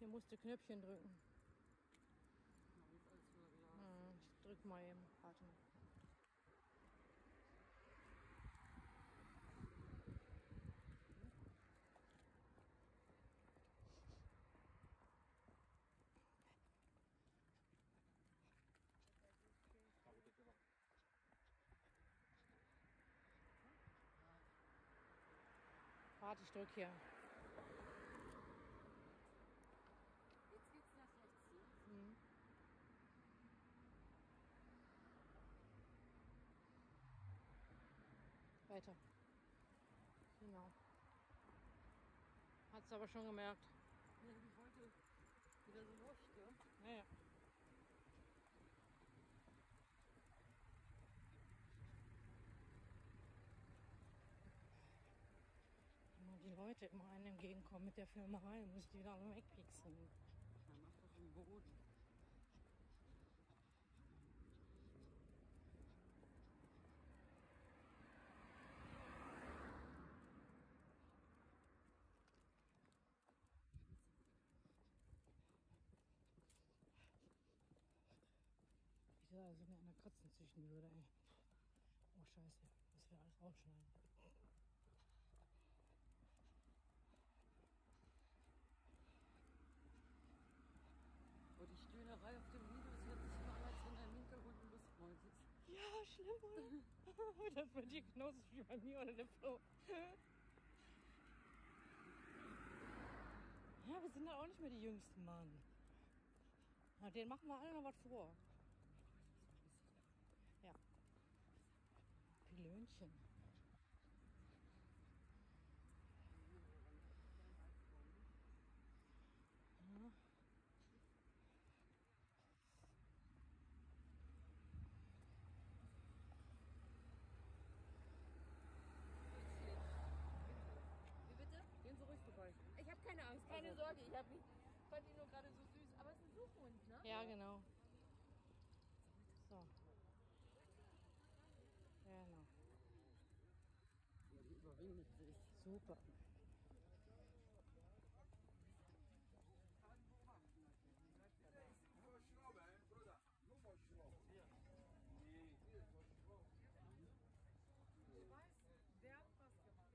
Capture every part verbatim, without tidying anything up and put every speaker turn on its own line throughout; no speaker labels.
Hier musste Knöpfchen drücken. Hm, ich drück mal eben. Warte mal. Warte, ich drück hier.
Jetzt geht's nach rechts, ne?
Hm. Weiter. Genau. Hat's aber schon gemerkt.
Ja, die wollte wieder so leuchten.
Naja. Immer die Leute immer einem entgegenkommen mit der Filmerei, muss ich die wieder alle wegpixeln.
Dann mach das im Boden.
Wie da so mir einer Katzen züchten würde, ey. Oh Scheiße, das wäre alles rausschneiden.
Und die Stöhnerei auf dem Video, es hört sich immer an, als wenn da im Hintergrund ein Lustmaul sitzt.
Ja, schlimm, oder? Das wird dir genauso wie bei mir oder der Flo. Ja, wir sind ja auch nicht mehr die jüngsten, Mann. Na, denen machen wir alle noch was vor. Ja. Pilönchen. Ja.
Wie bitte?
Gehen Sie ruhig vorbei.
Ich habe keine Angst, keine Sorge. Ich hab mich, fand ihn nur gerade so süß. Aber es ist ein Suchhund, ne?
Ja, genau. So. Genau.
Ja, die überwindet sich.
Super.
Ich weiß, der hat was gemacht.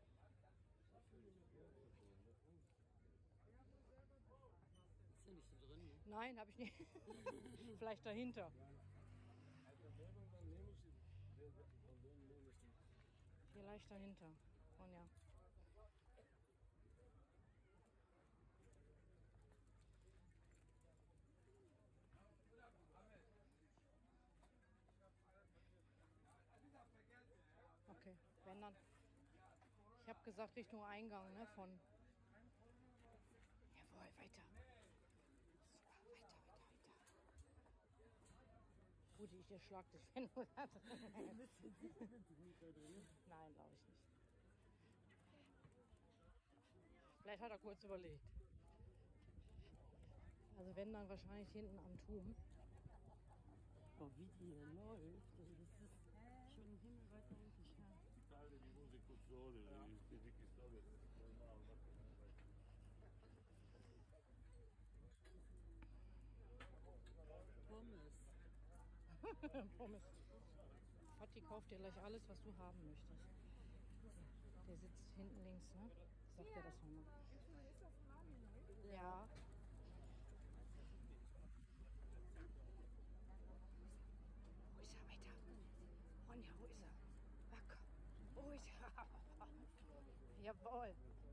Ist ja nicht so drin, ne?
Nein, habe ich nicht. Vielleicht dahinter. Vielleicht dahinter. Und ja. Okay, wenn dann. Ich habe gesagt Richtung Eingang, ne, von. Jawohl, weiter. Super, weiter, weiter, weiter. Gut, ich erschlag dich, wenn du da drin bist. Nein, glaube ich nicht. Vielleicht hat er kurz überlegt. Also wenn, dann wahrscheinlich hinten am Turm.
Oh, wie die hier läuft. Also das ist schon himmelweit unten.
Italia di musica sole, di Vicky Stover,
Pommes.
Pommes. Vati kauft dir gleich alles, was du haben möchtest. Der sitzt hinten links, ne? Sagt er das nochmal?
Ist das Marvin?
Ja. Wo ist er? Weiter. Ronja, wo ist er? Ach komm. Wo ist er? Jawohl.